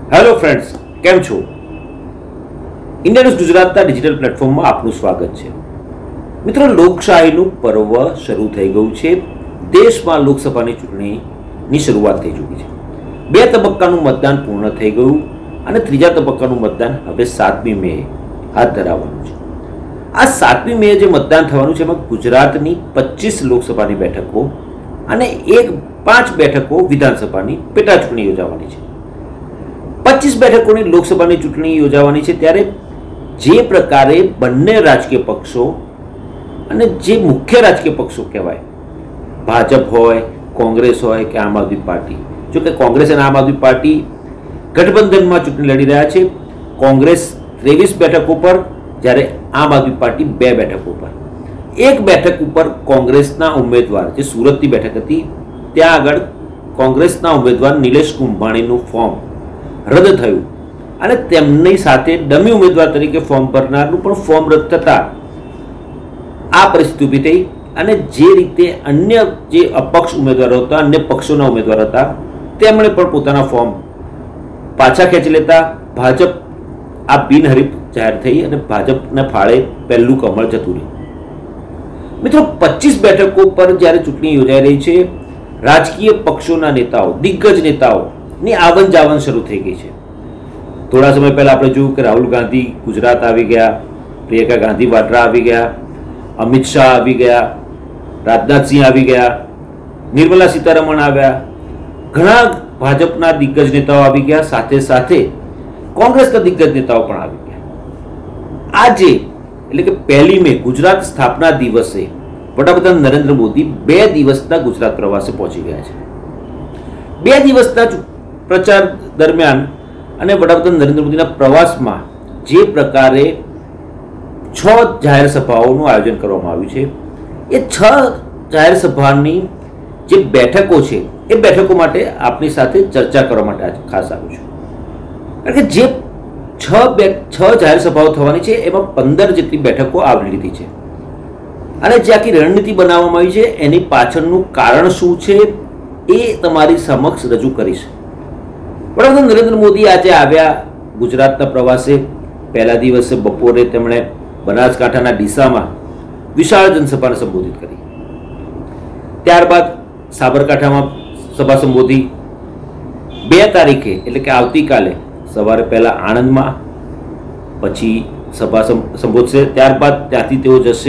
Hello friends, કેમ છો? India news ગુજરાતના ડિજિટલ પ્લેટફોર્મમાં આપનું સ્વાગત છે. મિત્રો, લોકશાહીનું પર્વ શરૂ થઈ ગયું છે. દેશમાં લોકસભાની ચૂંટણીની શરૂઆત થઈ ચૂકી છે. 2 તબક્કાનું મતદાન પૂર્ણ થઈ ગયું અને ત્રીજા તબક્કાનું મતદાન હવે 7મી મે હાથ ધરાવવાનું છે. આ 7મી મે જે મતદાન થવાનું છે એમાં ગુજરાતની 25 લોકસભાની બેઠકો અને 5 બેઠકો વિધાનસભાની પેટા ચૂંટણી યોજાવાની છે. 25 બેઠકોની લોકસભાની ચૂંટણી યોજાવાની છે. ત્યારે જે પ્રકારે બંને રાજકીય પક્ષો અને જે મુખ્ય રાજકીય પક્ષો કહેવાય, ભાજપ હોય, કોંગ્રેસ હોય કે આમ આદમી પાર્ટી, જો કે કોંગ્રેસ અને આમ આદમી પાર્ટી ગઠબંધનમાં ચૂંટણી લડી રહ્યા છે. કોંગ્રેસ 23 બેઠકો પર, જ્યારે આમ આદમી પાર્ટી 2 બેઠકો પર. એક બેઠક ઉપર કોંગ્રેસના ઉમેદવાર, જે સુરતની બેઠક હતી, ત્યાં આગળ કોંગ્રેસના ઉમેદવાર નિલેશ કુંભાણીનું ફોર્મ રદ થયું અને તેમની સાથે ડમી ઉમેદવાર તરીકે ફોર્મ ભરનારનું પણ ફોર્મ રદ થતા આ પરિસ્થિતિ ઊભી થઈ અને જે રીતે અન્ય જે અપક્ષ ઉમેદવારો હતા, અન્ય પક્ષોના ઉમેદવાર હતા, તેમણે પણ પોતાના ફોર્મ પાછા ખેંચી લેતા ભાજપ આ બિનહરીફ જાહેર થઈ અને ભાજપના ફાળે પહેલું કમળ જતું રહ્યું. મિત્રો, 25 બેઠકો પર જ્યારે ચૂંટણી યોજાઈ રહી છે, રાજકીય પક્ષોના નેતાઓ, દિગ્ગજ નેતાઓની આવન જાવન શરૂ થઈ ગઈ છે. થોડા સમય પહેલા આપણે જોયું કે રાહુલ ગાંધી ગુજરાત આવી ગયા, પ્રિયંકા ગાંધી વાડ્રા આવી ગયા, અમિત શાહ આવી ગયા, રાજનાથસિંહ આવી ગયા, નિર્મલા સીતારમણ આવ્યા, ઘણા ભાજપના દિગ્ગજ નેતાઓ આવી ગયા, સાથે સાથે કોંગ્રેસના દિગ્ગજ નેતાઓ પણ આવી ગયા. આજે એટલે કે 1 મે ગુજરાત સ્થાપના દિવસે વડાપ્રધાન નરેન્દ્ર મોદી 2 દિવસના ગુજરાત પ્રવાસે પહોંચી ગયા છે. 2 દિવસના પ્રચાર દરમિયાન અને વડાપ્રધાન નરેન્દ્ર મોદીના પ્રવાસમાં જે પ્રકારે 6 જાહેર સભાઓનું આયોજન કરવામાં આવ્યું છે, એ 6 જાહેર સભાની જે બેઠકો છે એ બેઠકો માટે આપની સાથે ચર્ચા કરવા માટે ખાસ આવ્યું છું. કારણ કે જે 6 જાહેર સભાઓ થવાની છે એમાં 15 જેટલી બેઠકો આવરી લીધી છે અને જે આખી રણનીતિ બનાવવામાં આવી છે એની પાછળનું કારણ શું છે એ તમારી સમક્ષ રજૂ કરીશ. વડાપ્રધાન નરેન્દ્ર મોદી આજે આવ્યા ગુજરાતના પ્રવાસે. પહેલા દિવસે બપોરે તેમણે બનાસકાંઠાના ડીસામાં વિશાળ જનસભાને સંબોધિત કરી. ત્યારબાદ સાબરકાંઠામાં સભા સંબોધી. 2 તારીખે એટલે કે આવતીકાલે સવારે પહેલા આણંદમાં, પછી સભા સંબોધશે. ત્યારબાદ ત્યાંથી તેઓ જશે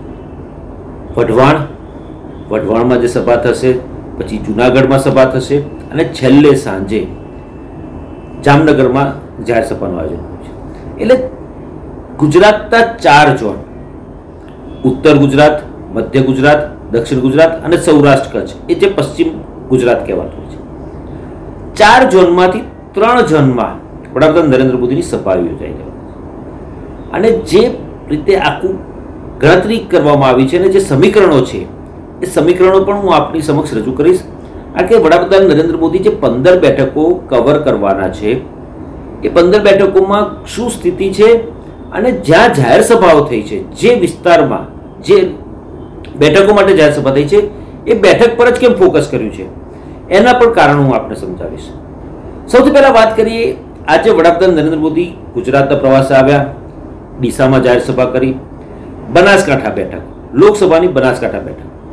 વઢવાણમાં જે સભા થશે, પછી જુનાગઢમાં સભા થશે અને છેલ્લે સાંજે જામનગરમાં જાહેર સભાનું આયોજન કર્યું છે. એટલે ગુજરાતના 4 ઝોન, ઉત્તર ગુજરાત, મધ્ય ગુજરાત, દક્ષિણ ગુજરાત અને સૌરાષ્ટ્ર કચ્છ, એ જે પશ્ચિમ ગુજરાત કહેવાતું હોય છે, 4 ઝોનમાંથી 3 ઝોનમાં વડાપ્રધાન નરેન્દ્ર મોદીની સભા યોજાઈ છે. અને જે રીતે આખું ગણતરી કરવામાં આવી છે અને જે સમીકરણો છે એ સમીકરણો પણ હું આપની સમક્ષ રજૂ કરીશ. કારણ કે વડાપ્રધાન નરેન્દ્ર મોદી જે 15 બેઠકો કવર કરવાના છે, એ 15 બેઠકોમાં શું સ્થિતિ છે અને જ્યાં જાહેર સભાઓ થઈ છે, જે વિસ્તારમાં જે બેઠકો માટે જાહેર સભા થઈ છે, એ બેઠક પર જ કેમ ફોકસ કર્યું છે, એના પણ કારણ હું આપને સમજાવીશ. સૌથી પહેલા વાત કરીએ, આજે વડાપ્રધાન નરેન્દ્ર મોદી ગુજરાતના પ્રવાસે આવ્યા, ડીસામાં જાહેર સભા કરી. બનાસકાંઠા બેઠક, લોકસભાની બનાસકાંઠા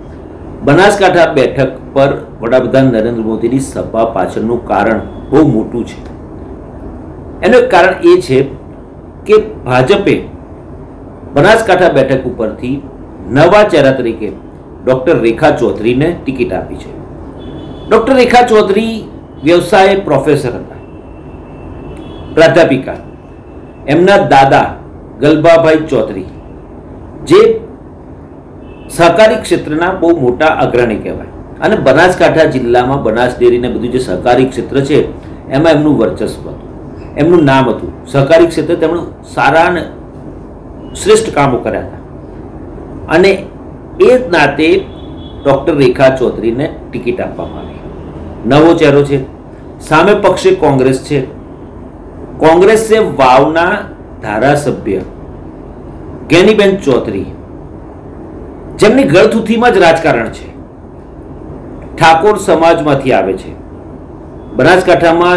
બેઠક પર વડાપ્રધાન નરેન્દ્ર મોદીની સભા પાછળનું કારણ બહુ મોટું છે. એનું એક કારણ એ છે કે ભાજપે બનાસકાંઠા બેઠક ઉપરથી નવા ચહેરા તરીકે ડૉક્ટર રેખા ચૌધરીને ટિકિટ આપી છે. ડૉક્ટર રેખા ચૌધરી વ્યવસાય પ્રોફેસર હતા, પ્રાધ્યાપિકા. એમના દાદા ગલબાભાઈ ચૌધરી જે સહકારી ક્ષેત્રના બહુ મોટા અગ્રણી કહેવાય અને બનાસકાંઠા જિલ્લામાં બનાસ ડેરીને બધું જે સહકારી ક્ષેત્ર છે એમાં એમનું વર્ચસ્વ હતું, એમનું નામ હતું. સહકારી ક્ષેત્રે તેમણે સારા અને શ્રેષ્ઠ કામો કર્યા હતા અને એ નાતે ડૉક્ટર રેખા ચૌધરીને ટિકિટ આપવામાં આવી. નવો ચહેરો છે. સામે પક્ષે કોંગ્રેસ છે. કોંગ્રેસે વાવના ધારાસભ્ય ગેનીબેન ચૌધરી, જેમની ગળથુથીમાં જ રાજકારણ છે, ઠાકોર સમાજમાંથી આવે છે, બનાસકાંઠામાં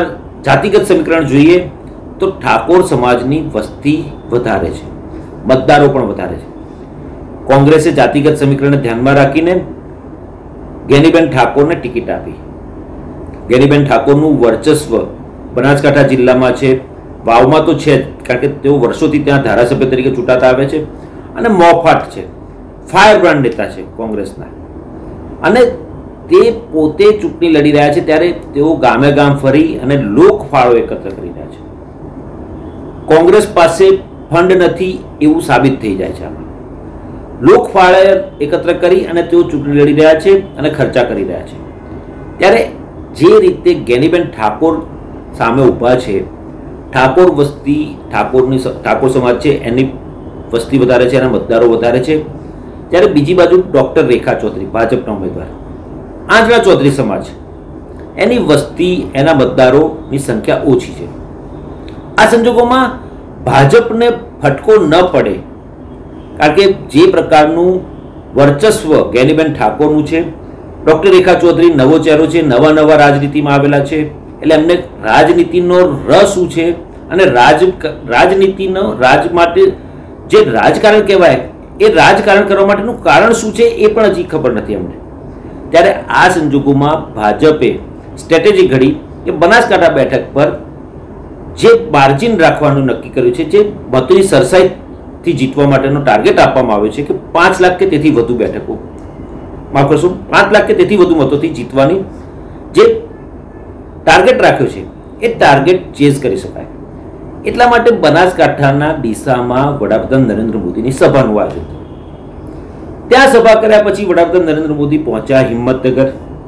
જાતિગત સમીકરણ જોઈએ તો ઠાકોર સમાજની વસ્તી વધારે છે, મતદારો પણ વધારે છે. કોંગ્રેસે જાતિગત સમીકરણને ધ્યાનમાં રાખીને ગેનીબેન ઠાકોરને ટિકિટ આપી. ગેનીબેન ઠાકોરનું વર્ચસ્વ બનાસકાંઠા જિલ્લામાં છે, વાવમાં તો છે જ, કારણ કે તેઓ વર્ષોથી ત્યાં ધારાસભ્ય તરીકે ચૂંટાતા આવે છે અને મોફાટ છે, ફાયરબ્રાન્ડ નેતા છે કોંગ્રેસના. અને તે પોતે ચૂંટણી લડી રહ્યા છે ત્યારે તેઓ ગામે ગામ ફરી અને લોકફાળો એકત્ર કરી રહ્યા છે. કોંગ્રેસ પાસે ફંડ નથી એવું સાબિત થઈ જાય છે. આમાં લોકફાળો એકત્ર કરી અને તેઓ ચૂંટણી લડી રહ્યા છે અને ખર્ચા કરી રહ્યા છે. ત્યારે જે રીતે ગેનીબેન ઠાકોર સામે ઊભા છે, ઠાકોર વસ્તી, ઠાકોર સમાજ છે એની વસ્તી વધારે છે, એના મતદારો વધારે છે. જ્યારે બીજી બાજુ ડૉક્ટર રેખા ચૌધરી, ભાજપના ઉમેદવાર, આંજણા ચૌધરી સમાજ, એની વસ્તી, એના મતદારોની સંખ્યા ઓછી છે. આ સંજોગોમાં ભાજપને ફટકો ન પડે, કારણ કે જે પ્રકારનું વર્ચસ્વ ગેનીબેન ઠાકોરનું છે, ડૉક્ટર રેખા ચૌધરી નવો ચહેરો છે, નવા રાજનીતિમાં આવેલા છે, એટલે એમને રાજનીતિનો રસ શું છે અને રાજનીતિનો રાજ માટે જે રાજકારણ કહેવાય એ રાજકારણ કરવા માટેનું કારણ શું છે એ પણ હજી ખબર નથી અમને. ત્યારે આ સંજોગોમાં ભાજપે સ્ટ્રેટેજી ઘડી કે બનાસકાંઠા બેઠક પર જે માર્જિન રાખવાનું નક્કી કર્યું છે, જે મતોની સરસાઈથી જીતવા માટેનો ટાર્ગેટ આપવામાં આવ્યો છે કે 5 લાખ કે તેથી વધુ બેઠકો, માફ કરશો, 5 લાખ કે તેથી વધુ મતોથી જીતવાની જે ટાર્ગેટ રાખ્યો છે એ ટાર્ગેટ ચેઝ કરી શકાય. એટલા માટે બનાસકાંઠાના ડીસામાં વડાપ્રધાન નરેન્દ્ર મોદીની સભાનું આયોજન થયું. ત્યાં સભા કર્યા પછી વડાપ્રધાન નરેન્દ્ર મોદી પહોંચ્યા હિંમતનગર.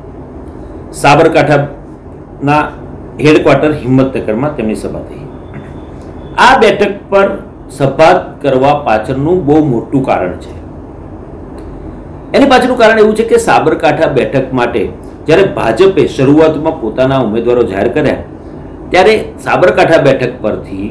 સાબરકાંઠાના હેડક્વાર્ટર હિંમતનગરમાં તેમની સભા થઈ. આ બેઠક પર સભા કરવા પાછળનું બહુ મોટું કારણ છે. એની પાછળનું કારણ એવું છે કે સાબરકાંઠા બેઠક માટે જ્યારે ભાજપે શરૂઆતમાં પોતાના ઉમેદવારો જાહેર કર્યા ત્યારે સાબરકાંઠા બેઠક પરથી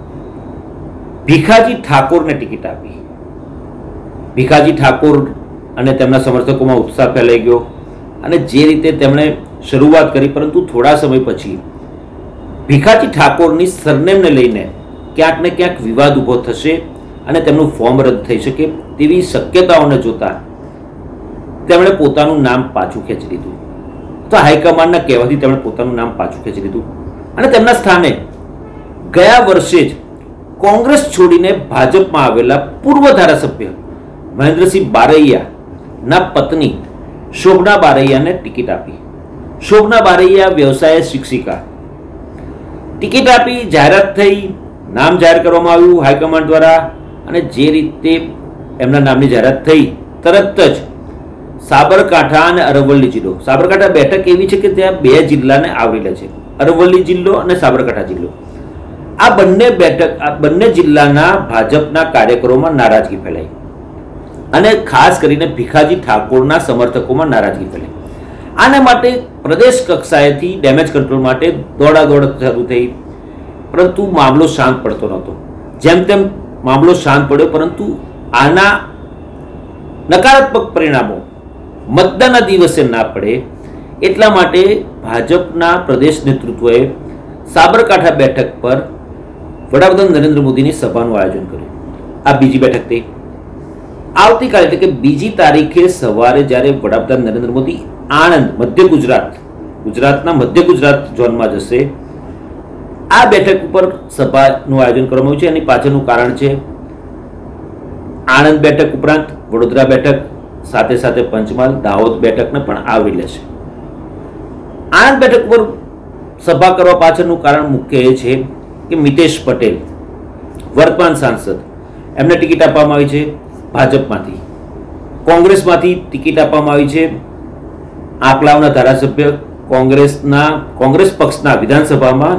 ભીખાજી ઠાકોરને ટિકિટ આપી. ભીખાજી ઠાકોર અને તેમના સમર્થકોમાં ઉત્સાહ ફેલાઈ ગયો અને જે રીતે તેમણે શરૂઆત કરી, પરંતુ થોડા સમય પછી ભીખાજી ઠાકોરની સરનેમને લઈને ક્યાંક ને ક્યાંક વિવાદ ઊભો થશે અને તેમનું ફોર્મ રદ થઈ શકે તેવી શક્યતાઓને જોતા તેમણે પોતાનું નામ પાછું ખેંચી લીધું. તો હાઈકમાન્ડના કહેવાથી તેમણે પોતાનું નામ પાછું ખેંચી લીધું અને તેમના સ્થાને ગયા વર્ષે જ કોંગ્રેસ છોડીને ભાજપમાં આવેલા પૂર્વ ધારાસભ્ય મહેન્દ્રસિંહ બારૈયાના પત્ની શોભના બારૈયાને ટિકિટ આપી. શોભના બારૈયા વ્યવસાય શિક્ષિકા. ટિકિટ આપી, જાહેરાત થઈ, નામ જાહેર કરવામાં આવ્યું હાઈકમાન્ડ દ્વારા અને જે રીતે એમના નામની જાહેરાત થઈ તરત જ સાબરકાંઠા અને અરવલ્લી જિલ્લો, સાબરકાંઠા બેઠક એવી છે કે ત્યાં 2 જિલ્લાને આવરી લે છે, અરવલ્લી જિલ્લો અને સાબરકાંઠા જિલ્લો. આ બંને જિલ્લાના ભાજપના કાર્યકરોમાં નારાજગી ફેલાઈ અને ખાસ કરીને ભીખાજી ઠાકોરના સમર્થકોમાં નારાજગી ફેલાઈ. આને માટે પ્રદેશ કક્ષાએથી ડેમેજ કંટ્રોલ માટે દોડાદોડ શરૂ થઈ, પરંતુ મામલો શાંત પડતો નહોતો. જેમ તેમ મામલો શાંત પડ્યો, પરંતુ આના નકારાત્મક પરિણામો મતદાનના દિવસે ના પડે એટલા માટે ભાજપના પ્રદેશ નેતૃત્વએ સાબરકાંઠા બેઠક પર વડાપ્રધાન નરેન્દ્ર મોદીની સભાનું આયોજન કર્યું. આ બીજી બેઠક થઈ. આવતીકાલે એટલે કે 2જી તારીખે સવારે જ્યારે વડાપ્રધાન નરેન્દ્ર મોદી આણંદ, મધ્ય ગુજરાતના મધ્ય ગુજરાત ઝોનમાં જશે, આ બેઠક ઉપર સભાનું આયોજન કરવામાં આવ્યું છે. એની પાછળનું કારણ છે આણંદ બેઠક ઉપરાંત વડોદરા બેઠક, સાથે સાથે પંચમહાલ, દાહોદ બેઠકને પણ આવરી લેશે. આણંદ બેઠક પર સભા કરવા પાછળનું કારણ મુખ્ય એ છે કે મિતેશ પટેલ, વર્તમાન સાંસદ, એમને ટિકિટ આપવામાં આવી છે ભાજપમાંથી. કોંગ્રેસમાંથી ટિકિટ આપવામાં આવી છે આંકલાવના ધારાસભ્ય, કોંગ્રેસ પક્ષના વિધાનસભામાં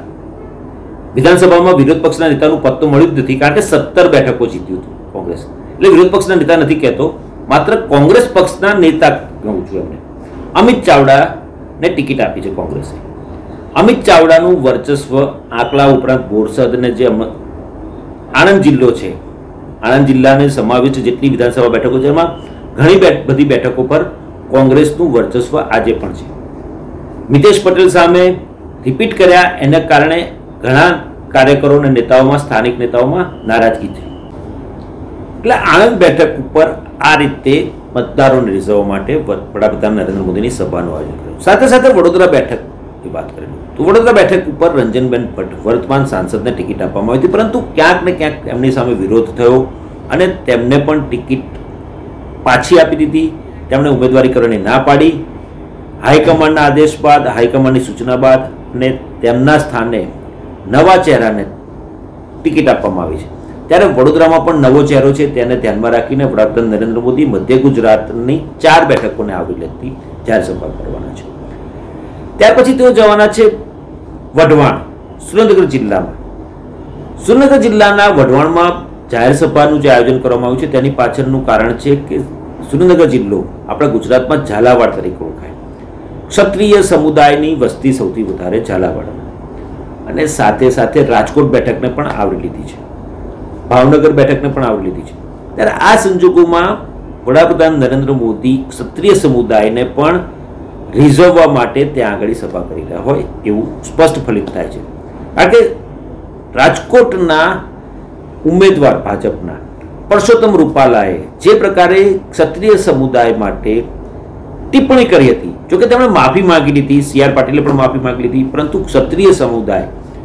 વિરોધ પક્ષના નેતાનું પદ તો મળ્યું જ નથી, કારણ કે 17 બેઠકો જીત્યું હતું કોંગ્રેસ. એટલે વિરોધ પક્ષના નેતા નથી કહેતો, માત્ર કોંગ્રેસ પક્ષના નેતા કહું છું. એમને અમિત ચાવડાને ટિકિટ આપી છે કોંગ્રેસે. અમિત ચાવડાનું વર્ચસ્વ આંકલા ઉપરાંત બોરસદ અને જે આણંદ જિલ્લો છે, આણંદ જિલ્લાને સમાવિષ્ટ જેટલી વિધાનસભા બેઠકો છે એમાં ઘણી બધી બેઠકો પર કોંગ્રેસનું વર્ચસ્વ આજે પણ છે. મિતેશ પટેલ સામે રિપીટ કર્યા એના કારણે ઘણા કાર્યકરો અને નેતાઓમાં, સ્થાનિક નેતાઓમાં નારાજગી થઈ. એટલે આણંદ બેઠક ઉપર આ રીતે મતદારોને રીઝવવા માટે વડાપ્રધાન નરેન્દ્ર મોદીની સભાનું આયોજન કર્યું. સાથે સાથે વડોદરા બેઠકની વાત કરી તો વડોદરા બેઠક ઉપર રંજનબેન ભટ્ટ વર્તમાન સાંસદને ટિકિટ આપવામાં આવી હતી, પરંતુ ક્યાંક ને ક્યાંક એમની સામે વિરોધ થયો અને તેમને પણ ટિકિટ પાછી આપી દીધી. તેમણે ઉમેદવારી કરવાની ના પાડી. હાઈકમાન્ડના આદેશ બાદ, હાઈકમાન્ડની સૂચના બાદ અને તેમના સ્થાને નવા ચહેરાને ટિકિટ આપવામાં આવી છે. ત્યારે વડોદરામાં પણ નવો ચહેરો છે, તેને ધ્યાનમાં રાખીને વડાપ્રધાન નરેન્દ્ર મોદી મધ્ય ગુજરાતની 4 બેઠકોને આવરી લેતી જાહેર સભા કરવાના છે. ત્યાર પછી તેઓ જવાના છે વઢવાણ, સુરેન્દ્રનગર જિલ્લામાં. સુરેન્દ્રનગર જિલ્લાના વઢવાણમાં જાહેર સભાનું જે આયોજન કરવામાં આવ્યું છે તેની પાછળનું કારણ છે કે સુરેન્દ્રનગર જિલ્લો આપણા ગુજરાતમાં ઝાલાવાડ તરીકે ઓળખાય. ક્ષત્રિય સમુદાયની વસ્તી સૌથી વધારે ઝાલાવાડમાં, અને સાથે સાથે રાજકોટ બેઠકને પણ આવરી લીધી છે, ભાવનગર બેઠકને પણ આવરી લીધી છે. ત્યારે આ સંજોગોમાં વડાપ્રધાન નરેન્દ્ર મોદી ક્ષત્રિય સમુદાયને પણ રીઝવવા માટે ત્યાં આગળ સભા કરી રહ્યા હોય એવું સ્પષ્ટ ફલિત થાય છે. કારણ કે રાજકોટના ઉમેદવાર ભાજપના પરસોત્તમ રૂપાલાએ જે પ્રકારે ક્ષત્રિય સમુદાય માટે ટિપ્પણી કરી હતી, જોકે તેમણે માફી માંગી લીધી, CR પાટીલે પણ માફી માંગી લીધી, પરંતુ ક્ષત્રિય સમુદાય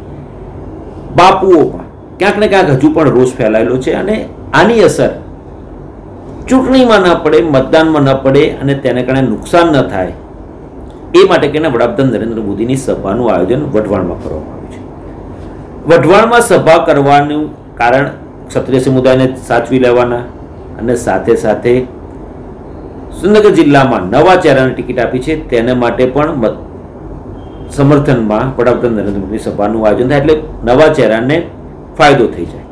બાપુઓમાં ક્યાંક ને ક્યાંક હજુ પણ રોષ ફેલાયેલો છે અને આની અસર ચૂંટણીમાં ન પડે, મતદાનમાં ન પડે અને તેને કારણે નુકસાન ન થાય એ માટે કરીને વડાપ્રધાન નરેન્દ્ર મોદીની સભાનું આયોજન વઢવાણમાં કરવામાં આવ્યું છે. વઢવાણમાં સભા કરવાનું કારણ ક્ષત્રિય સમુદાયને સાચવી લેવાના અને સાથે સાથે સુરેન્દ્રનગર જિલ્લામાં નવા ચહેરાને ટિકિટ આપી છે તેને માટે પણ સમર્થનમાં વડાપ્રધાન નરેન્દ્ર મોદી સભાનું આયોજન થાય, એટલે નવા ચહેરાને ફાયદો થઈ જાય.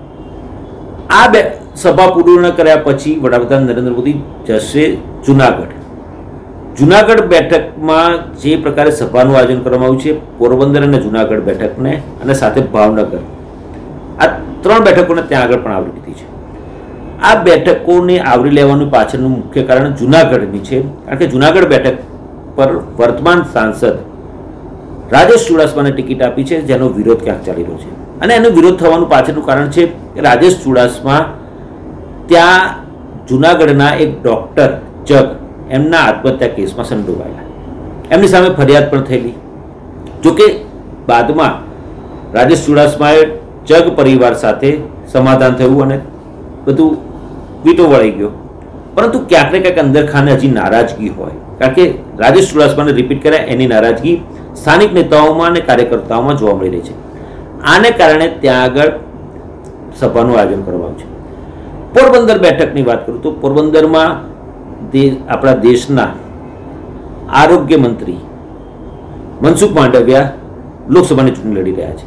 આ બે સભા પૂર્ણ કર્યા પછી વડાપ્રધાન નરેન્દ્ર મોદી જશે જુનાગઢ. જુનાગઢ બેઠકમાં જે પ્રકારે સભાનું આયોજન કરવામાં આવ્યું છે, પોરબંદર અને જુનાગઢ બેઠકને અને સાથે ભાવનગર, આ 3 બેઠકોને ત્યાં આગળ પણ આવરી લીધી છે. આ બેઠકોને આવરી લેવાનું પાછળનું મુખ્ય કારણ જુનાગઢની છે, કારણ કે જુનાગઢ બેઠક પર વર્તમાન સાંસદ રાજેશ ચુડાસમાને ટિકિટ આપી છે, જેનો વિરોધ ક્યાંક ચાલી રહ્યો છે. અને એનો વિરોધ થવાનું પાછળનું કારણ છે કે રાજેશ ચુડાસમા ત્યાં જુનાગઢના એક ડૉક્ટર જગ એમના આત્મહત્યા કેસમાં સંડોવાયેલા, એમની સામે ફરિયાદ પણ થયેલી. જોકે બાદમાં રાજેશ ચુડાસમાએ જગ પરિવાર સાથે સમાધાન થયું અને બધું વીટો વળી ગયો, પરંતુ ક્યાંક ને ક્યાંક અંદર ખાને હજી નારાજગી હોય, કારણ કે રાજેશ ચુડાસમાને રિપીટ કર્યા એની નારાજગી સ્થાનિક નેતાઓમાં અને કાર્યકર્તાઓમાં જોવા મળી રહી છે. આને કારણે ત્યાં આગળ સભાનું આયોજન કરવામાં આવ્યું છે. પોરબંદર બેઠકની વાત કરું તો પોરબંદરમાં આપણા દેશના આરોગ્ય મંત્રી મનસુખ માંડવિયા લોકસભાની ચૂંટણી લડી રહ્યા છે.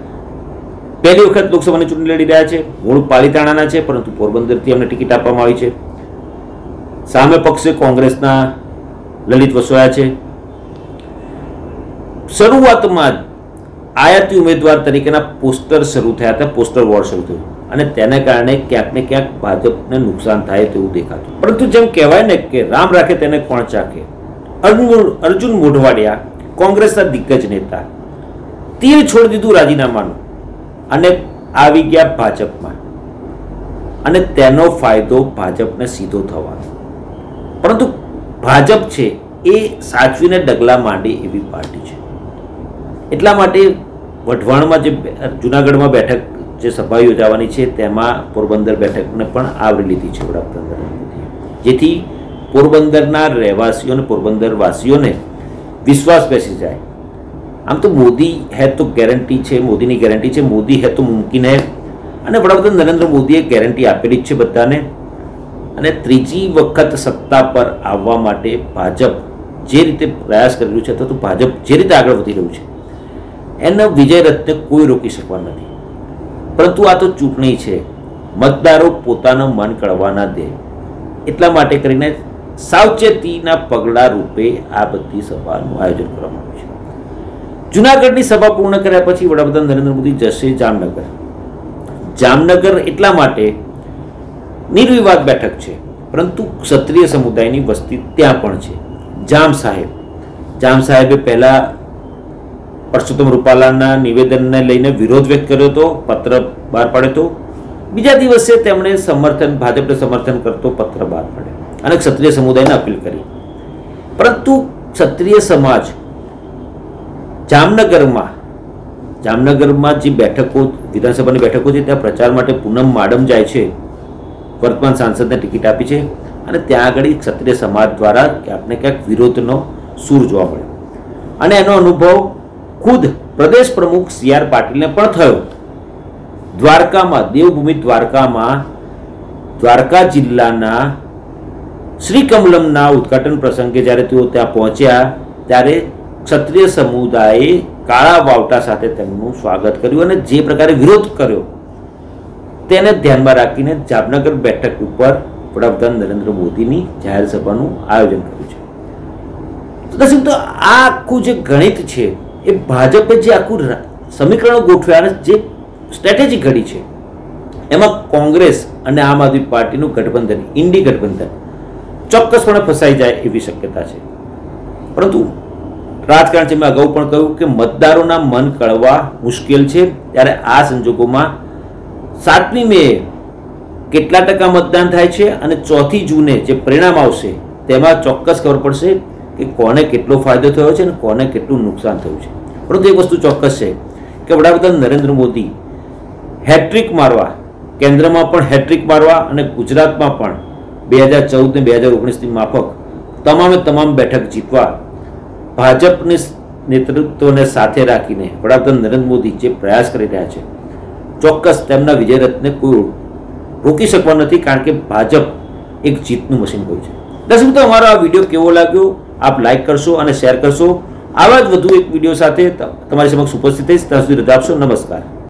પહેલી વખત લોકસભાની ચૂંટણી લડી રહ્યા છે. મૂળ પાલિતાણાના છે, પરંતુ પોરબંદરથી એમને ટિકિટ આપવામાં આવી છે. સામે પક્ષે કોંગ્રેસના લલિત વસોયા છે. શરૂઆતમાં આયાતી ઉમેદવાર તરીકેના પોસ્ટર શરૂ થયા હતા, પોસ્ટર વોર શરૂ થયું અને તેને કારણે ક્યાંક ને ક્યાંક ભાજપને નુકસાન થાય તેવું દેખાતું. પરંતુ જેમ કહેવાય ને કે રામ રાખે તેને કોણ ચાખે, અર્જુન મોઢવાડિયા કોંગ્રેસના દિગ્ગજ નેતા તીર છોડી દીધું રાજીનામાનું અને આવી ગયા ભાજપમાં, અને તેનો ફાયદો ભાજપને સીધો થવાનો. પરંતુ ભાજપ છે એ સાચવીને ડગલા માંડે એવી પાર્ટી છે. એટલા માટે વઢવાણમાં જે જુનાગઢમાં બેઠક જે સભા યોજાવાની છે તેમાં પોરબંદર બેઠકને પણ આવરી લીધી છે વડાપ્રધાન નરેન્દ્ર મોદીએ, જેથી પોરબંદરના રહેવાસીઓને, પોરબંદરવાસીઓને વિશ્વાસ બેસી જાય. આમ તો મોદી હે તો ગેરંટી છે, મોદીની ગેરંટી છે, મોદી હે તો મુમકિન હે, અને વડાપ્રધાન નરેન્દ્ર મોદીએ ગેરંટી આપેલી જ છે બધાને. અને ત્રીજી વખત સત્તા પર આવવા માટે ભાજપ જે રીતે પ્રયાસ કરી રહ્યું છે, અથવા તો ભાજપ જે રીતે આગળ વધી રહ્યું છે, એનો વિજય રથને કોઈ રોકી શકવા નથી. પરંતુ આ તો ચૂંટણી છે, મતદારો પોતાનું મન કળવા ના દે, એટલા માટે કરીને સાવચેતીના પગલા રૂપે આ બધી સભાનું આયોજન કરવામાં આવ્યું છે. જુનાગઢની સભા પૂર્ણ કર્યા પછી વડાપ્રધાન નરેન્દ્ર મોદી જશે જામનગર. જામનગર એટલા માટે નિર્વિવાદ બેઠક છે, પરંતુ ક્ષત્રિય સમુદાયની વસ્તી ત્યાં પણ છે. જામ સાહેબે પહેલા પરસોત્તમ રૂપાલાના નિવેદનને લઈને વિરોધ વ્યક્ત કર્યો હતો, પત્ર બહાર પાડ્યો હતો. બીજા દિવસે તેમણે ભાજપને સમર્થન કરતો પત્ર બહાર પાડ્યો અને ક્ષત્રિય સમુદાયને અપીલ કરી. પરંતુ ક્ષત્રિય સમાજ જામનગરમાં જે બેઠકો, વિધાનસભાની બેઠકો છે, ત્યાં પ્રચાર માટે પૂનમ માડમ જાય છે, વર્તમાન સાંસદને ટિકિટ આપી છે અને ત્યાં આગળ ક્ષત્રિય સમાજ દ્વારા ક્યાંક ને ક્યાંક વિરોધનો સૂર જોવા મળ્યો અને એનો અનુભવ ખુદ પ્રદેશ પ્રમુખ CR પાટીલને પણ થયો. દ્વારકામાં, દેવભૂમિ દ્વારકામાં, દ્વારકા જિલ્લાના શ્રીકમલમના ઉદ્ઘાટન પ્રસંગે જ્યારે તેઓ ત્યાં પહોંચ્યા ત્યારે ક્ષત્રિય સમુદાયે કાળા વાવટા સાથે તેમનું સ્વાગત કર્યું અને જે પ્રકારે વિરોધ કર્યો તેને ધ્યાનમાં રાખીને જામનગર બેઠક ઉપર વડાપ્રધાન નરેન્દ્ર મોદીની જાહેર સભાનું આયોજન કર્યું છે. દર્શક મિત્રો, આ આખું જે ગણિત છે એ ભાજપે જે આખું સમીકરણો ગોઠવ્યા અને જે સ્ટ્રેટેજી ઘડી છે એમાં કોંગ્રેસ અને આમ આદમી પાર્ટીનું ગઠબંધન, ઇન્ડી ગઠબંધન ચોક્કસપણે ફસાઈ જાય એવી શક્યતા છે. પરંતુ રાજકારણ છે, મેં અગાઉ પણ કહ્યું કે મતદારોના મન કળવા મુશ્કેલ છે. ત્યારે આ સંજોગોમાં 7મી મે કેટલા ટકા મતદાન થાય છે અને 4થી જૂને જે પરિણામ આવશે તેમાં ચોક્કસ ખબર પડશે કે કોને કેટલો ફાયદો થયો છે અને કોને કેટલું નુકસાન થયું છે. પરંતુ એક વસ્તુ ચોક્કસ છે કે વડાપ્રધાન નરેન્દ્ર મોદી હેટ્રિક મારવા, કેન્દ્રમાં પણ હેટ્રિક મારવા અને ગુજરાતમાં પણ 2014 ને 2019ની માફક તમામ બેઠક જીતવા ભાજપની નેતૃત્વને સાથે રાખીને વડાપ્રધાન નરેન્દ્ર મોદી જે પ્રયાસ કરી રહ્યા છે, ચોક્કસ તેમના વિજય રથને કોઈ રોકી શકવા નથી, કારણ કે ભાજપ એક જીતનું મશીન હોય છે. દર્શક મિત્રો, અમારો આ વિડીયો કેવો લાગ્યો આપ લાઈક કરશો અને શેર કરશો. આવા જ વધુ એક વિડીયો સાથે તમારી સમક્ષ ઉપસ્થિત થઈશ. ત્યાં સુધી રજા આપશો. નમસ્કાર.